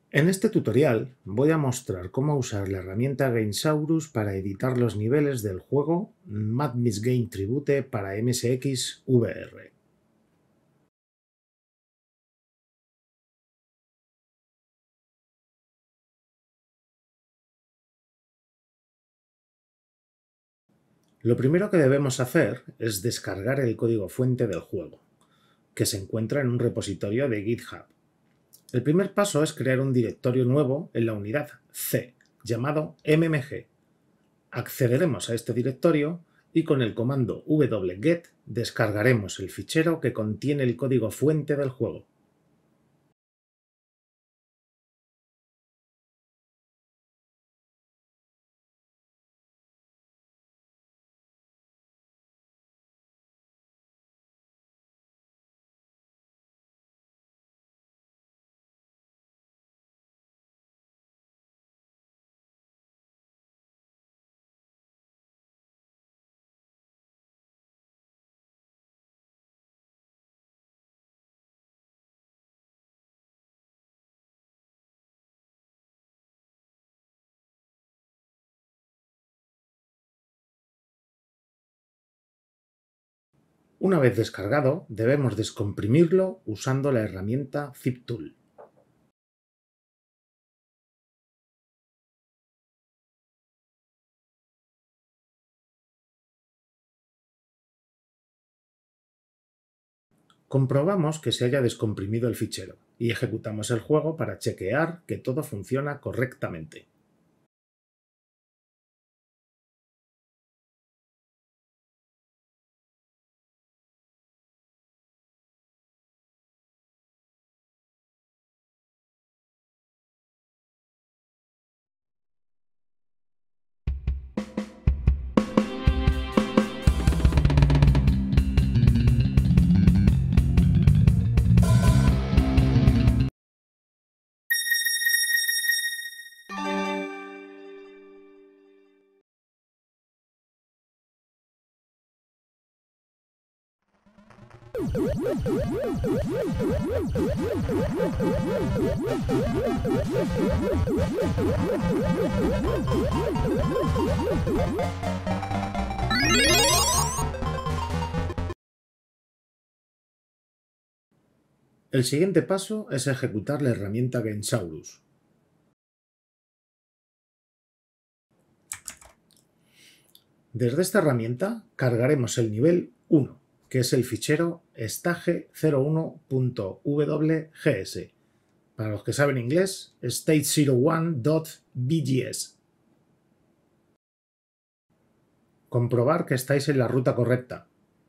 En este tutorial voy a mostrar cómo usar la herramienta Gamesaurus para editar los niveles del juego Mad Miss Game Tribute para MSX VR. Lo primero que debemos hacer es descargar el código fuente del juego, que se encuentra en un repositorio de GitHub. El primer paso es crear un directorio nuevo en la unidad C, llamado mmg. Accederemos a este directorio y con el comando wget descargaremos el fichero que contiene el código fuente del juego. Una vez descargado, debemos descomprimirlo usando la herramienta ZipTool. Comprobamos que se haya descomprimido el fichero y ejecutamos el juego para chequear que todo funciona correctamente. El siguiente paso es ejecutar la herramienta Gamesaurus. Desde esta herramienta cargaremos el nivel 1, que es el fichero stage01.wgs. Para los que saben inglés, stage01.bgs. Comprobar que estáis en la ruta correcta.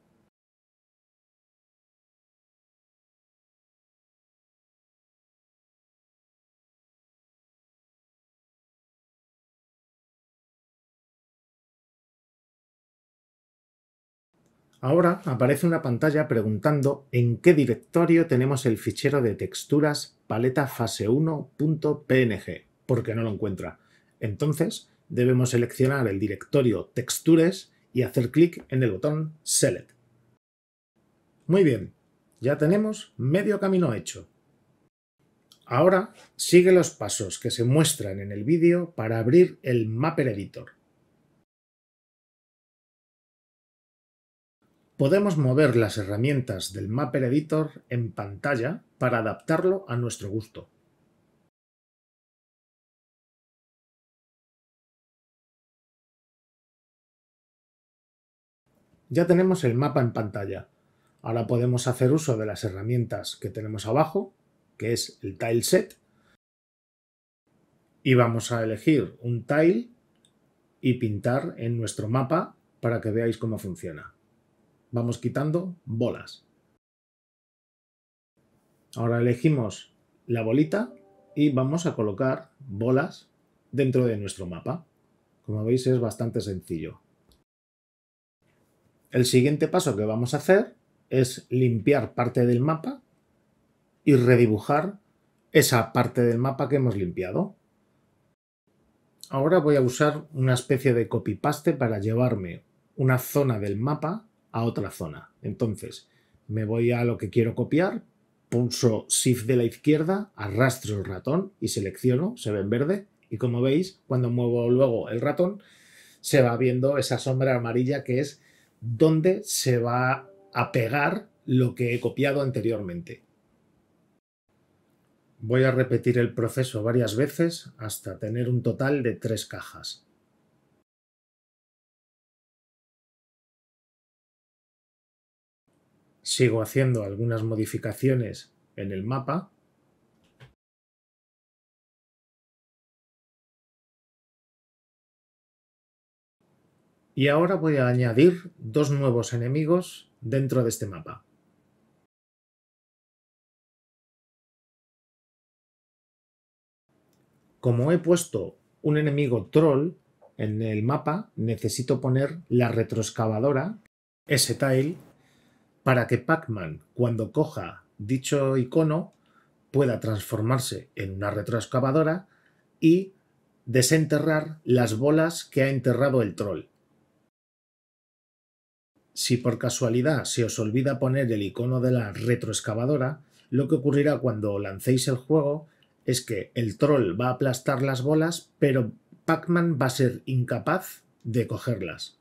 Ahora aparece una pantalla preguntando en qué directorio tenemos el fichero de texturas paleta fase1.png, porque no lo encuentra. Entonces debemos seleccionar el directorio textures y hacer clic en el botón Select. Muy bien, ya tenemos medio camino hecho. Ahora sigue los pasos que se muestran en el vídeo para abrir el Mapper Editor. Podemos mover las herramientas del Mapper Editor en pantalla para adaptarlo a nuestro gusto. Ya tenemos el mapa en pantalla. Ahora podemos hacer uso de las herramientas que tenemos abajo, que es el Tileset, y vamos a elegir un tile y pintar en nuestro mapa para que veáis cómo funciona. Vamos quitando bolas. Ahora elegimos la bolita y vamos a colocar bolas dentro de nuestro mapa. Como veis es bastante sencillo. El siguiente paso que vamos a hacer es limpiar parte del mapa y redibujar esa parte del mapa que hemos limpiado. Ahora voy a usar una especie de copy-paste para llevarme una zona del mapa a otra zona. Entonces me voy a lo que quiero copiar, pulso Shift de la izquierda, arrastro el ratón y selecciono, se ve en verde, y como veis, cuando muevo luego el ratón, se va viendo esa sombra amarilla que es donde se va a pegar lo que he copiado anteriormente. Voy a repetir el proceso varias veces hasta tener un total de 3 cajas. Sigo haciendo algunas modificaciones en el mapa. Y ahora voy a añadir 2 nuevos enemigos dentro de este mapa. Como he puesto un enemigo troll en el mapa, necesito poner la retroexcavadora, ese tile, para que Pac-Man, cuando coja dicho icono, pueda transformarse en una retroexcavadora y desenterrar las bolas que ha enterrado el troll. Si por casualidad se os olvida poner el icono de la retroexcavadora, lo que ocurrirá cuando lancéis el juego es que el troll va a aplastar las bolas, pero Pac-Man va a ser incapaz de cogerlas.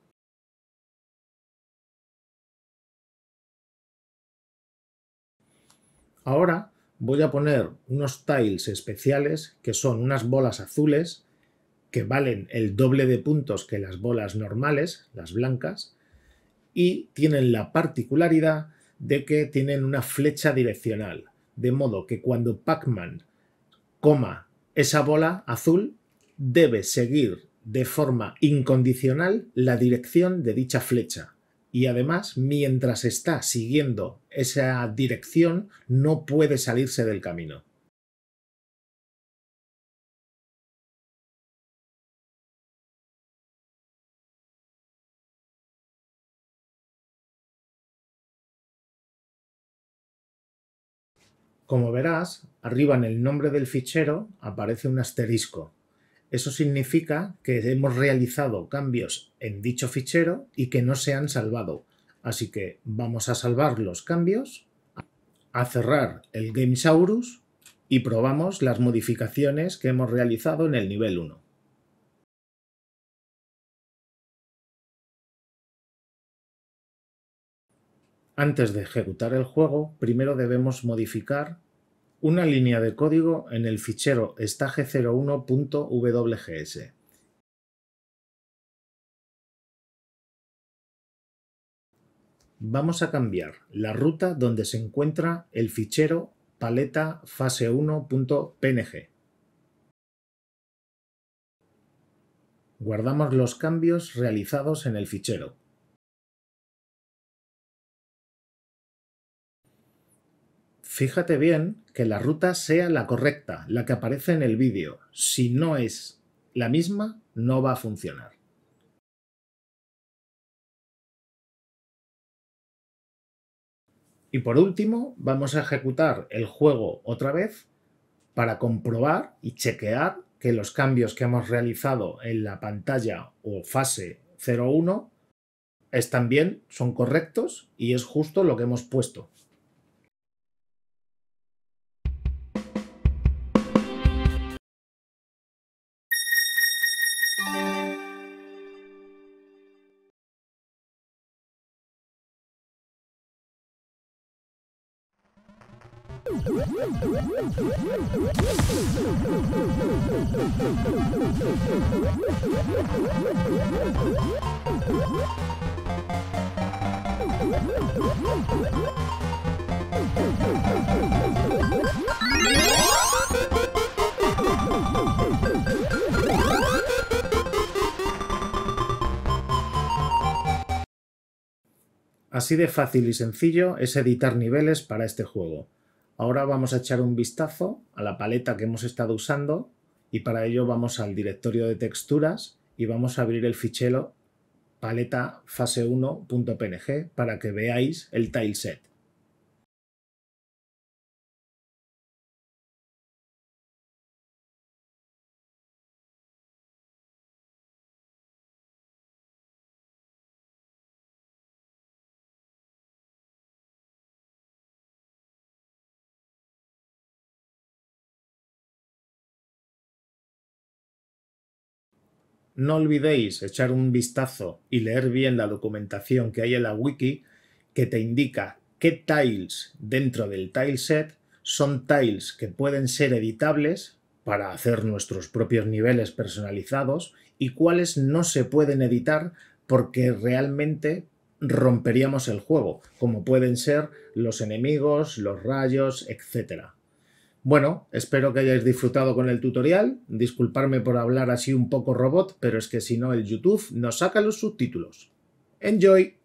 Ahora voy a poner unos tiles especiales que son unas bolas azules que valen el doble de puntos que las bolas normales, las blancas, y tienen la particularidad de que tienen una flecha direccional, de modo que cuando Pac-Man coma esa bola azul, debe seguir de forma incondicional la dirección de dicha flecha. Y además, mientras está siguiendo esa dirección, no puede salirse del camino. Como verás, arriba en el nombre del fichero aparece un asterisco. Eso significa que hemos realizado cambios en dicho fichero y que no se han salvado. Así que vamos a salvar los cambios, a cerrar el Gamesaurus y probamos las modificaciones que hemos realizado en el nivel 1. Antes de ejecutar el juego, primero debemos modificar una línea de código en el fichero stage01.wgs. Vamos a cambiar la ruta donde se encuentra el fichero paleta fase1.png. Guardamos los cambios realizados en el fichero. Fíjate bien que la ruta sea la correcta, la que aparece en el vídeo. Si no es la misma, no va a funcionar. Y por último, vamos a ejecutar el juego otra vez para comprobar y chequear que los cambios que hemos realizado en la pantalla o fase 01 están bien, son correctos y es justo lo que hemos puesto. Así de fácil y sencillo es editar niveles para este juego. Ahora vamos a echar un vistazo a la paleta que hemos estado usando y para ello vamos al directorio de texturas y vamos a abrir el fichero paleta fase1.png para que veáis el tileset. no olvidéis echar un vistazo y leer bien la documentación que hay en la wiki que te indica qué tiles dentro del tileset son tiles que pueden ser editables para hacer nuestros propios niveles personalizados y cuáles no se pueden editar porque realmente romperíamos el juego, como pueden ser los enemigos, los rayos, etc. Bueno, espero que hayáis disfrutado con el tutorial. Disculparme por hablar así un poco robot, pero es que si no el YouTube nos saca los subtítulos. ¡Enjoy!